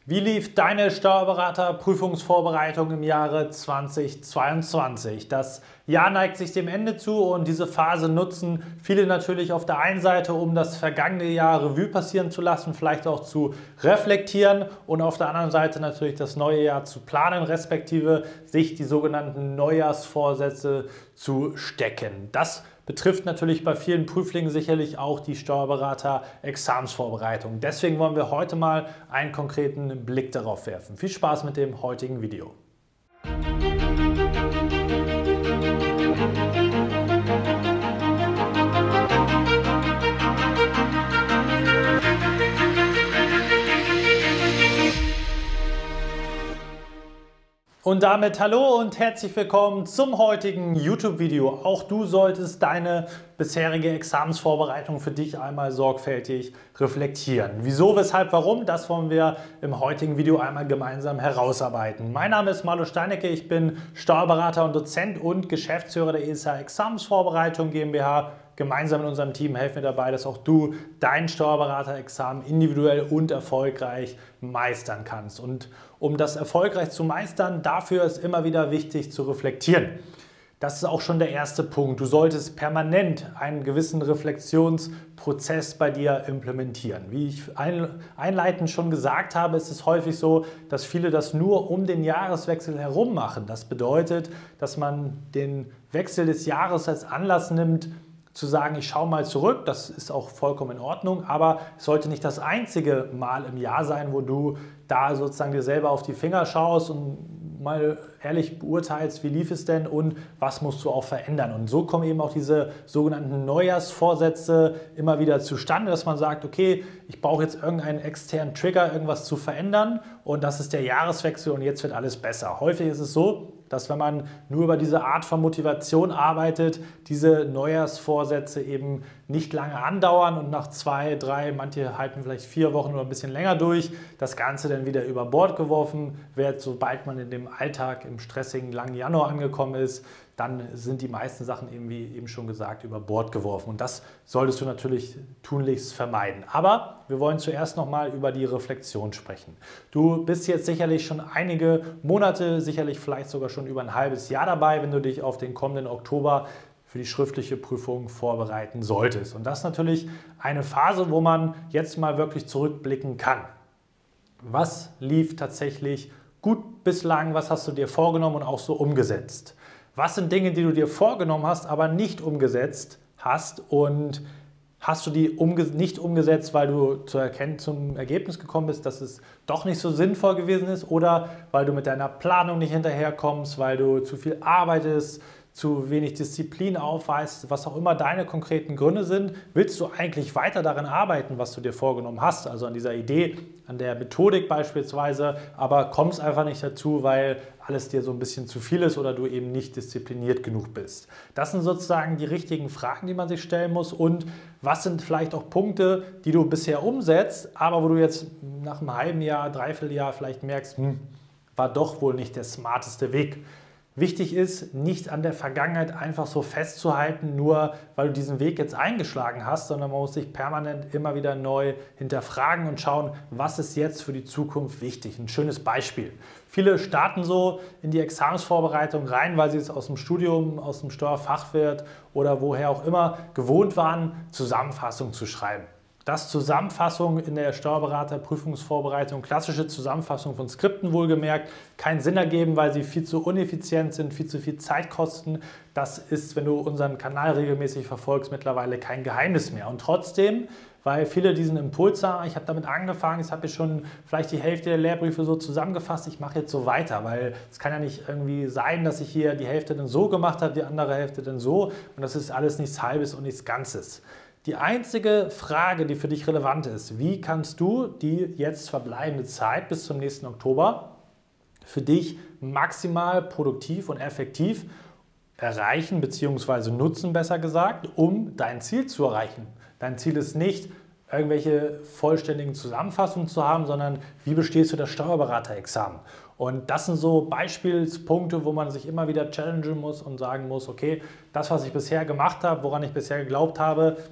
Wie lief deine Steuerberater-Prüfungsvorbereitung im Jahre 2022? Das Jahr neigt sich dem Ende zu und diese Phase nutzen viele natürlich auf der einen Seite, um das vergangene Jahr Revue passieren zu lassen, vielleicht auch zu reflektieren und auf der anderen Seite natürlich das neue Jahr zu planen, respektive sich die sogenannten Neujahrsvorsätze zu stecken. Das betrifft natürlich bei vielen Prüflingen sicherlich auch die Steuerberater-Examensvorbereitung. Deswegen wollen wir heute mal einen konkreten Blick darauf werfen. Viel Spaß mit dem heutigen Video. Und damit hallo und herzlich willkommen zum heutigen YouTube-Video. Auch du solltest deine bisherige Examensvorbereitung für dich einmal sorgfältig reflektieren. Wieso, weshalb, warum, das wollen wir im heutigen Video einmal gemeinsam herausarbeiten. Mein Name ist Marlo Steinecke, ich bin Steuerberater und Dozent und Geschäftsführer der ESA Examensvorbereitung GmbH. Gemeinsam mit unserem Team helfen wir dabei, dass auch du dein Steuerberaterexamen individuell und erfolgreich meistern kannst. Und um das erfolgreich zu meistern, dafür ist immer wieder wichtig zu reflektieren. Das ist auch schon der erste Punkt. Du solltest permanent einen gewissen Reflexionsprozess bei dir implementieren. Wie ich einleitend schon gesagt habe, ist es häufig so, dass viele das nur um den Jahreswechsel herum machen. Das bedeutet, dass man den Wechsel des Jahres als Anlass nimmt, zu sagen, ich schaue mal zurück, das ist auch vollkommen in Ordnung, aber es sollte nicht das einzige Mal im Jahr sein, wo du da sozusagen dir selber auf die Finger schaust und mal ehrlich beurteilst, wie lief es denn und was musst du auch verändern. Und so kommen eben auch diese sogenannten Neujahrsvorsätze immer wieder zustande, dass man sagt, okay, ich brauche jetzt irgendeinen externen Trigger, irgendwas zu verändern und das ist der Jahreswechsel und jetzt wird alles besser. Häufig ist es so, dass wenn man nur über diese Art von Motivation arbeitet, diese Neujahrsvorsätze eben nicht lange andauern und nach 2, 3, manche halten vielleicht 4 Wochen oder ein bisschen länger durch, das Ganze dann wieder über Bord geworfen wird, sobald man in dem Alltag im stressigen langen Januar angekommen ist, dann sind die meisten Sachen eben, wie eben schon gesagt, über Bord geworfen. Und das solltest du natürlich tunlichst vermeiden. Aber wir wollen zuerst nochmal über die Reflexion sprechen. Du bist jetzt sicherlich schon einige Monate, sicherlich vielleicht sogar schon über ein halbes Jahr dabei, wenn du dich auf den kommenden Oktober für die schriftliche Prüfung vorbereiten solltest. Und das ist natürlich eine Phase, wo man jetzt mal wirklich zurückblicken kann. Was lief tatsächlich gut bislang? Was hast du dir vorgenommen und auch so umgesetzt? Was sind Dinge, die du dir vorgenommen hast, aber nicht umgesetzt hast und hast du die nicht umgesetzt, weil du zum Ergebnis gekommen bist, dass es doch nicht so sinnvoll gewesen ist oder weil du mit deiner Planung nicht hinterherkommst, weil du zu viel arbeitest, zu wenig Disziplin aufweist, was auch immer deine konkreten Gründe sind, willst du eigentlich weiter daran arbeiten, was du dir vorgenommen hast, also an dieser Idee, an der Methodik beispielsweise, aber kommst einfach nicht dazu, weil alles dir so ein bisschen zu viel ist oder du eben nicht diszipliniert genug bist. Das sind sozusagen die richtigen Fragen, die man sich stellen muss und was sind vielleicht auch Punkte, die du bisher umsetzt, aber wo du jetzt nach einem halben Jahr, Dreivierteljahr vielleicht merkst, war doch wohl nicht der smarteste Weg. Wichtig ist, nicht an der Vergangenheit einfach so festzuhalten, nur weil du diesen Weg jetzt eingeschlagen hast, sondern man muss sich permanent immer wieder neu hinterfragen und schauen, was ist jetzt für die Zukunft wichtig. Ein schönes Beispiel. Viele starten so in die Examensvorbereitung rein, weil sie es aus dem Studium, aus dem Steuerfachwirt oder woher auch immer gewohnt waren, Zusammenfassungen zu schreiben. Dass Zusammenfassungen in der Steuerberaterprüfungsvorbereitung, klassische Zusammenfassungen von Skripten wohlgemerkt, keinen Sinn ergeben, weil sie viel zu ineffizient sind, viel zu viel Zeit kosten. Das ist, wenn du unseren Kanal regelmäßig verfolgst, mittlerweile kein Geheimnis mehr. Und trotzdem, weil viele diesen Impuls haben, ich habe damit angefangen, jetzt habe ich schon vielleicht die Hälfte der Lehrbriefe so zusammengefasst, ich mache jetzt so weiter, weil es kann ja nicht irgendwie sein, dass ich hier die Hälfte dann so gemacht habe, die andere Hälfte dann so und das ist alles nichts Halbes und nichts Ganzes. Die einzige Frage, die für dich relevant ist, wie kannst du die jetzt verbleibende Zeit bis zum nächsten Oktober für dich maximal produktiv und effektiv erreichen bzw. nutzen, besser gesagt, um dein Ziel zu erreichen. Dein Ziel ist nicht, irgendwelche vollständigen Zusammenfassungen zu haben, sondern wie bestehst du das Steuerberaterexamen? Und das sind so Beispielspunkte, wo man sich immer wieder challengen muss und sagen muss, okay, das, was ich bisher gemacht habe, woran ich bisher geglaubt habe,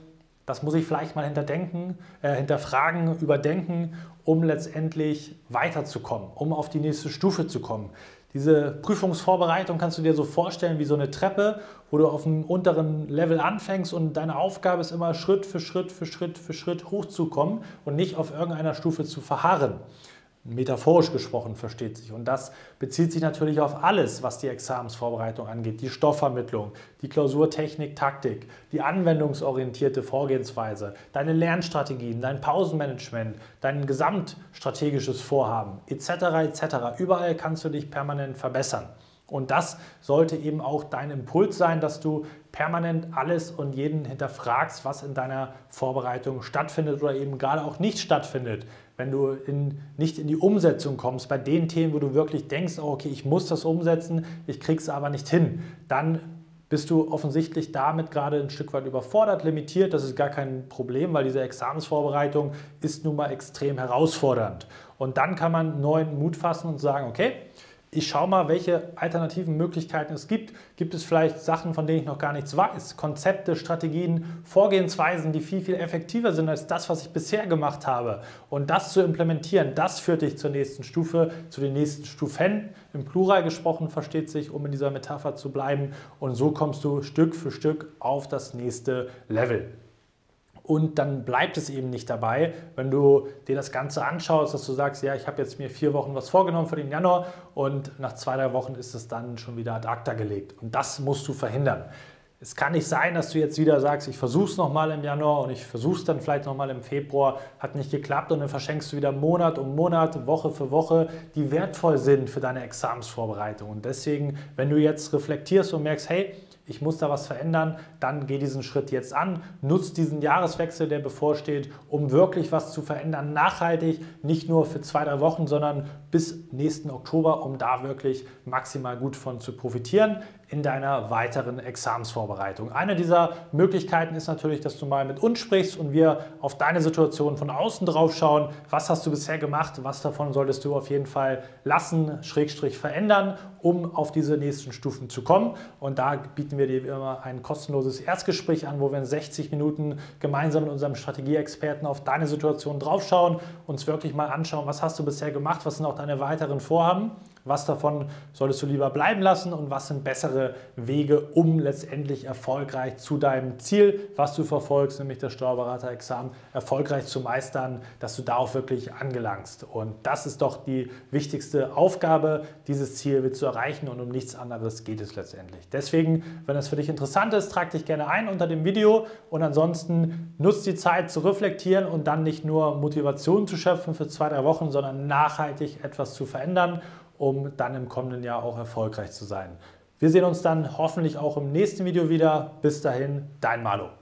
Das muss ich vielleicht mal hinterfragen, überdenken, um letztendlich weiterzukommen, um auf die nächste Stufe zu kommen. Diese Prüfungsvorbereitung kannst du dir so vorstellen wie so eine Treppe, wo du auf dem unteren Level anfängst und deine Aufgabe ist immer Schritt für Schritt für Schritt für Schritt hochzukommen und nicht auf irgendeiner Stufe zu verharren. Metaphorisch gesprochen versteht sich. Und das bezieht sich natürlich auf alles, was die Examensvorbereitung angeht. Die Stoffvermittlung, die Klausurtechnik, Taktik, die anwendungsorientierte Vorgehensweise, deine Lernstrategien, dein Pausenmanagement, dein gesamtstrategisches Vorhaben etc. etc. Überall kannst du dich permanent verbessern. Und das sollte eben auch dein Impuls sein, dass du permanent alles und jeden hinterfragst, was in deiner Vorbereitung stattfindet oder eben gerade auch nicht stattfindet. Wenn du nicht in die Umsetzung kommst, bei den Themen, wo du wirklich denkst, oh, okay, ich muss das umsetzen, ich kriege es aber nicht hin, dann bist du offensichtlich damit gerade ein Stück weit überfordert, limitiert. Das ist gar kein Problem, weil diese Examensvorbereitung ist nun mal extrem herausfordernd. Und dann kann man neuen Mut fassen und sagen, okay, ich schaue mal, welche alternativen Möglichkeiten es gibt. Gibt es vielleicht Sachen, von denen ich noch gar nichts weiß? Konzepte, Strategien, Vorgehensweisen, die viel, viel effektiver sind als das, was ich bisher gemacht habe. Und das zu implementieren, das führt dich zur nächsten Stufe, zu den nächsten Stufen. Im Plural gesprochen versteht sich, um in dieser Metapher zu bleiben. Und so kommst du Stück für Stück auf das nächste Level. Und dann bleibt es eben nicht dabei, wenn du dir das Ganze anschaust, dass du sagst, ja, ich habe jetzt mir 4 Wochen was vorgenommen für den Januar und nach 2, 3 Wochen ist es dann schon wieder ad acta gelegt. Und das musst du verhindern. Es kann nicht sein, dass du jetzt wieder sagst, ich versuche es nochmal im Januar und ich versuche es dann vielleicht nochmal im Februar, hat nicht geklappt und dann verschenkst du wieder Monat um Monat, Woche für Woche, die wertvoll sind für deine Examensvorbereitung. Und deswegen, wenn du jetzt reflektierst und merkst, hey, ich muss da was verändern, dann geh diesen Schritt jetzt an, nutz diesen Jahreswechsel, der bevorsteht, um wirklich was zu verändern, nachhaltig, nicht nur für 2, 3 Wochen, sondern bis nächsten Oktober, um da wirklich maximal gut von zu profitieren in deiner weiteren Examensvorbereitung. Eine dieser Möglichkeiten ist natürlich, dass du mal mit uns sprichst und wir auf deine Situation von außen drauf schauen. Was hast du bisher gemacht? Was davon solltest du auf jeden Fall lassen, Schrägstrich verändern, um auf diese nächsten Stufen zu kommen? Und da bieten wir dir immer ein kostenloses Erstgespräch an, wo wir in 60 Minuten gemeinsam mit unserem Strategieexperten auf deine Situation drauf schauen, uns wirklich mal anschauen, was hast du bisher gemacht, was sind auch deine weiteren Vorhaben. Was davon solltest du lieber bleiben lassen und was sind bessere Wege, um letztendlich erfolgreich zu deinem Ziel, was du verfolgst, nämlich das Steuerberaterexamen, erfolgreich zu meistern, dass du da auch wirklich angelangst. Und das ist doch die wichtigste Aufgabe, dieses Ziel zu erreichen und um nichts anderes geht es letztendlich. Deswegen, wenn es für dich interessant ist, trag dich gerne ein unter dem Video und ansonsten nutzt die Zeit zu reflektieren und dann nicht nur Motivation zu schöpfen für 2, 3 Wochen, sondern nachhaltig etwas zu verändern, um dann im kommenden Jahr auch erfolgreich zu sein. Wir sehen uns dann hoffentlich auch im nächsten Video wieder. Bis dahin, dein Malo.